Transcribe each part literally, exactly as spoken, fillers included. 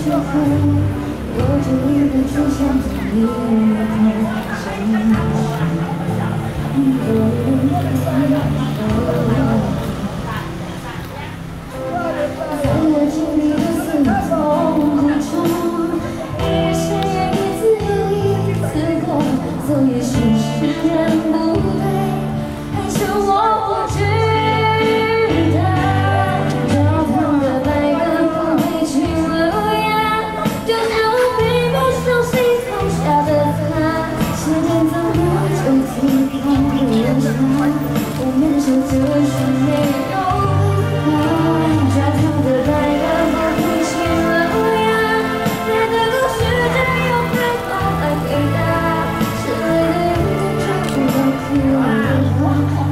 时候，我就应该出现在你的面在我经历的四痛苦中，你是愿意一次又一次过，所以是时人不对，还是我不知道？教堂的白鸽不会去路亚，就是我背不熟悉放下的他，时间怎么就停靠不了他？我们守着是没有办法，教堂的白鸽不会去路亚，他的故事只有最后来回答，是泪的眼睛找不到哭的话。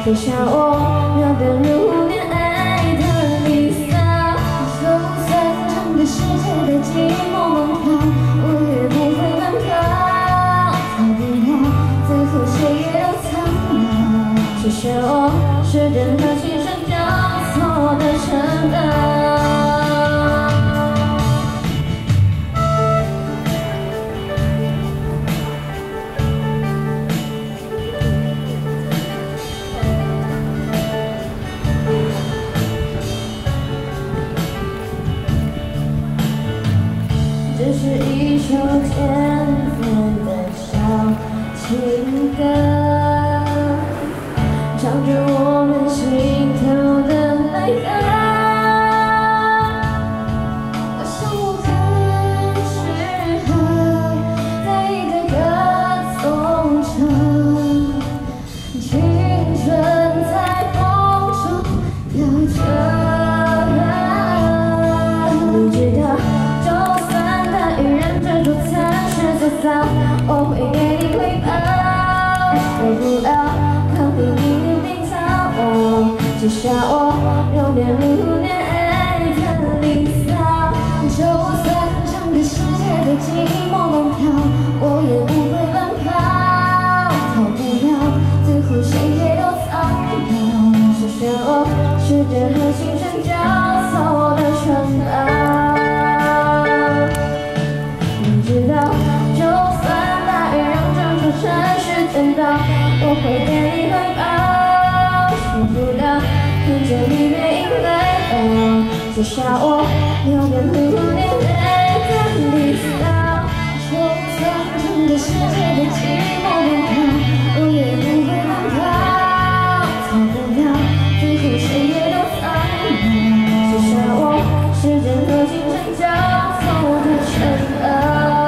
就像我要变入恋爱的离骚。就算整个世界在寂寞梦飘，我也不会奔跑，逃不了，最后谁也都苍老。就像我时间和青春交错的城堡。 这是一首甜甜的小情歌，唱着我们心头的泪痕。我想我很适合在一个个从城，青春在风中飘着。你知道。 我会给你回报，我不要靠近你的冰草，至少我有点入恋爱的离骚。就算整个世界的寂寞梦飘，我也不会奔跑，逃不了，最后谁也都苍老。就像我时间和青春交错的城堡。 我会给你怀抱，受不了看着你背影来跑，至少我有点入恋爱的离骚。就算整个世界的寂寞梦飘，我也不会奔跑，逃不了，最后谁也都苍老。至少我时间和青春交错的城堡。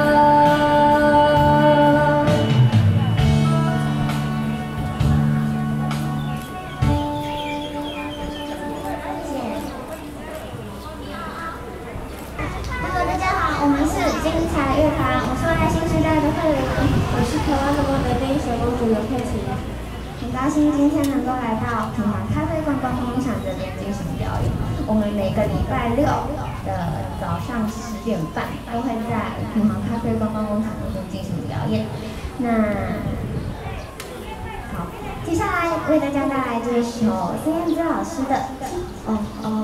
我们是精彩乐团，我是未来新时代的慧玲， 我是台湾的梦的第一小公主刘佩琪。 很高兴今天能够来到品华咖啡观光工厂这边进行表演。我们每个礼拜六的早上十点半都会在品华咖啡观光工厂这边进行表演。那好，接下来为大家带来这首孙燕姿老师的《哦哦》。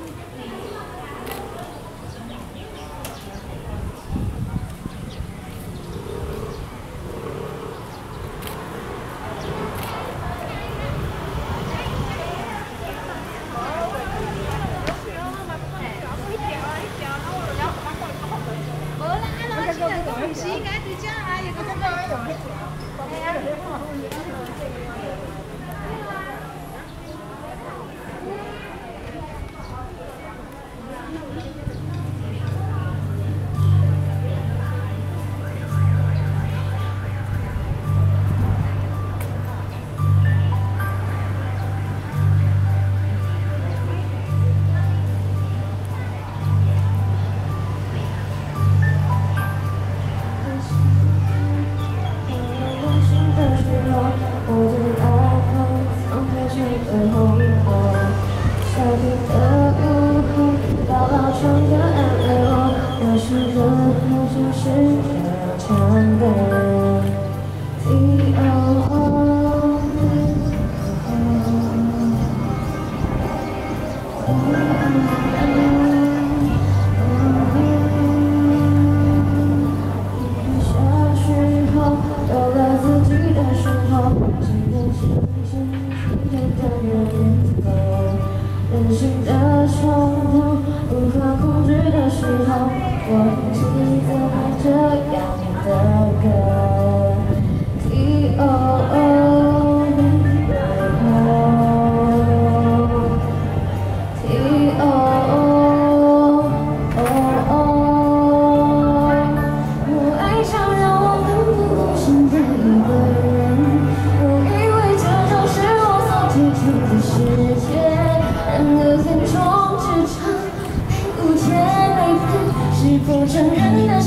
时間最正啊，一個鐘頭用。係啊。任性的冲动，无法控制的时候，我记得这样的歌。T O O， 背后 ，T O O， 我爱上让我奋不顾身的一个人，我以为这就是我所追求的世界。 然而横冲直撞，没无天没分，是否承认的？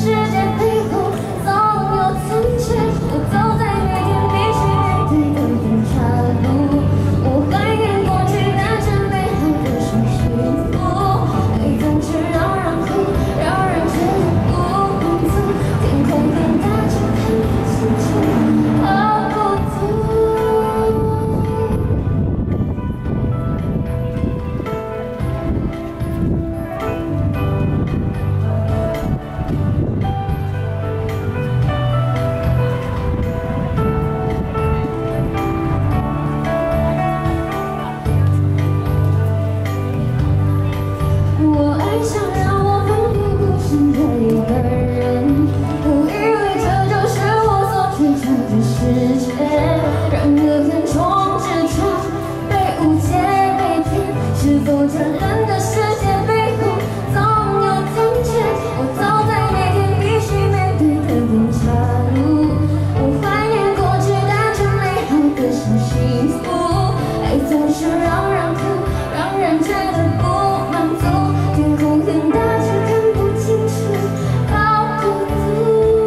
是让人哭，让人觉得不满足。天空很大，却看不清楚，好孤独。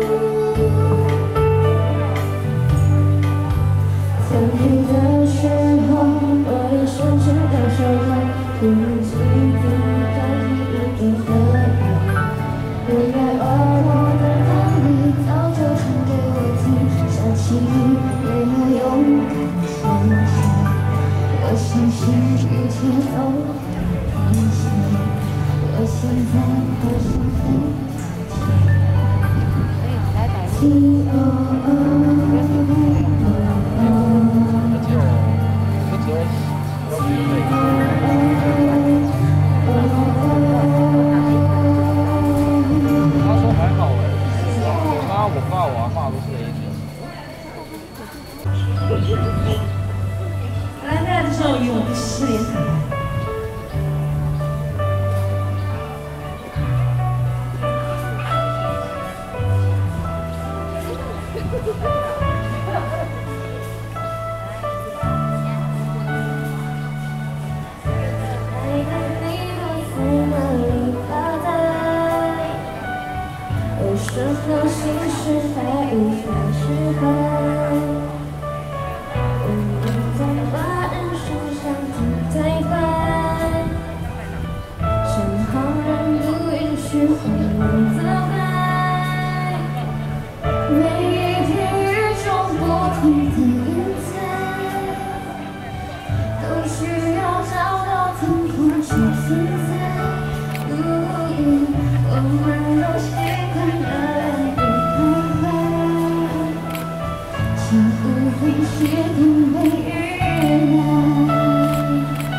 天黑的时候，我也深深感受到，突如其来的一个黑夜。原来而我的眼里早就唱给我听，下起雨也要勇敢前行。我相信一切都会行，我现在好想飞起。哦我爸我阿嬷都是 A 来，那这首与我们失联谈。 什么心事还无法释怀？我们总把人生想得太快，身旁人不允许我们走开。每一天与众不同的颜色，都需要找到腾空去存在。我们都习惯了不徘徊，相互分析同被依赖。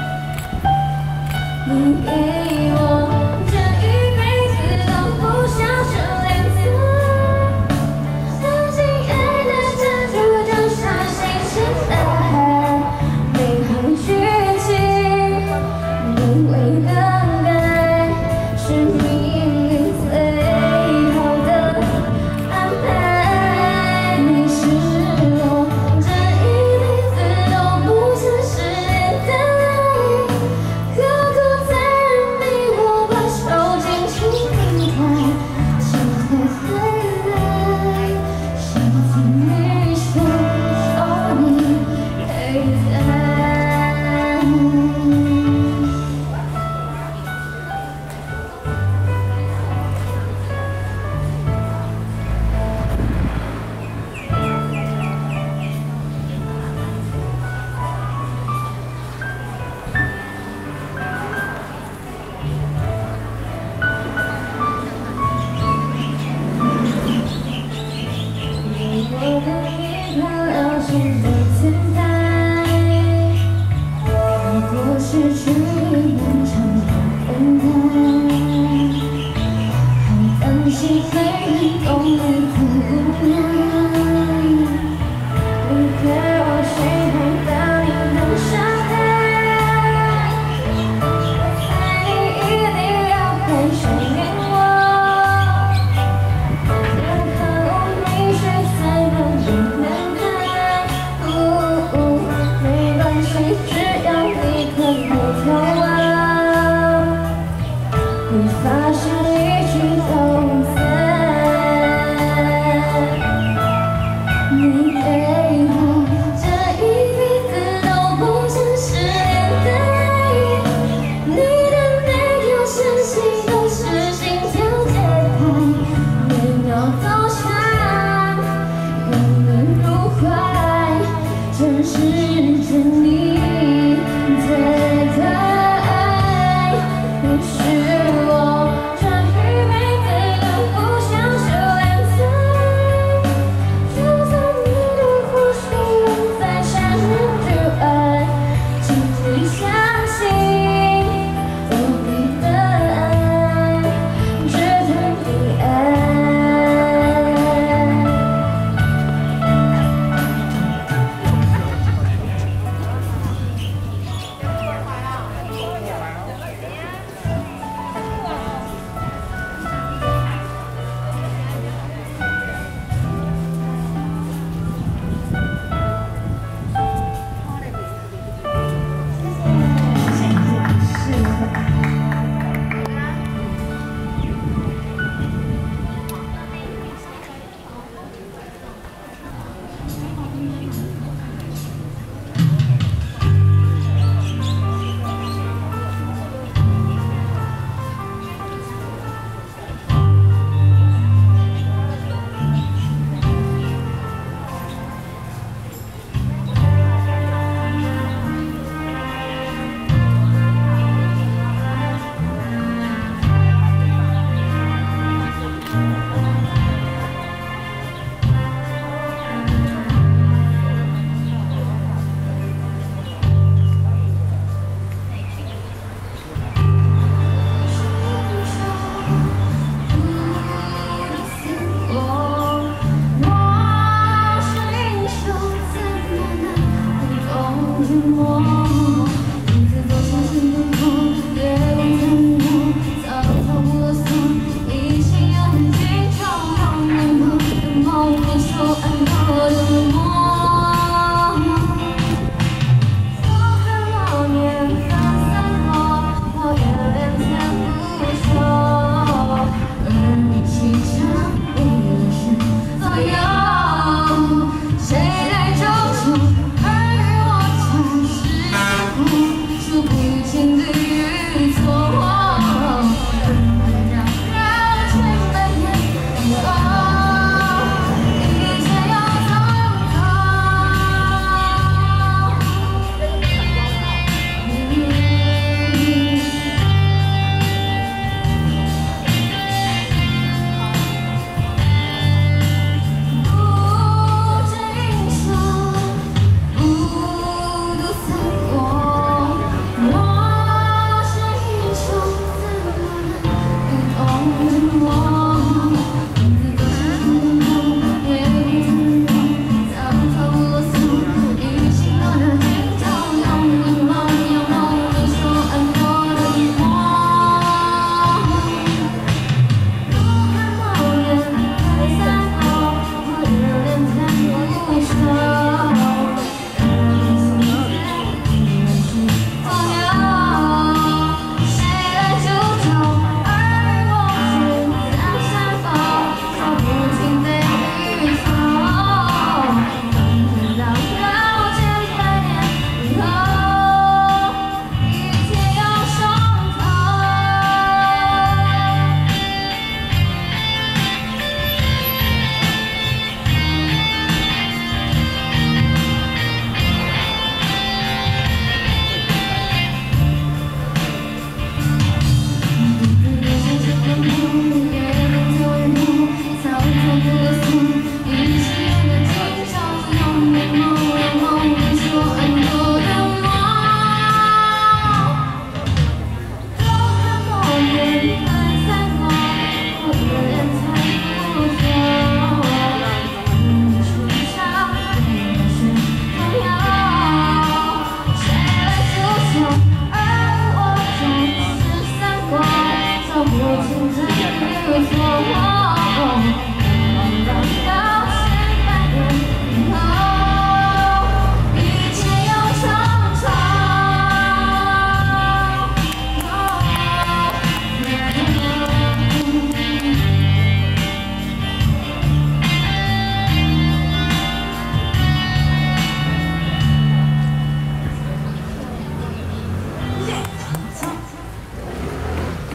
你给我这一辈子都不想是恋爱，当心爱的执着就像新生爱，美好剧情人为更改，是命运最好的安排。你是我这一辈子都不想失联的爱，刻骨在人比我把手紧紧分开，只会回来，想听你说说你还在。我的一盘流星的天台，如果失去你漫长的等待，还担心会很懂你的无奈。离开我，谁还把你当伤害？我猜你一定要很想念我。你发现一直都在，你给我这一辈子都不想失联的爱，你的每条线心都是心跳节拍，每秒都像永远入怀，真实着你在的爱，你是。下。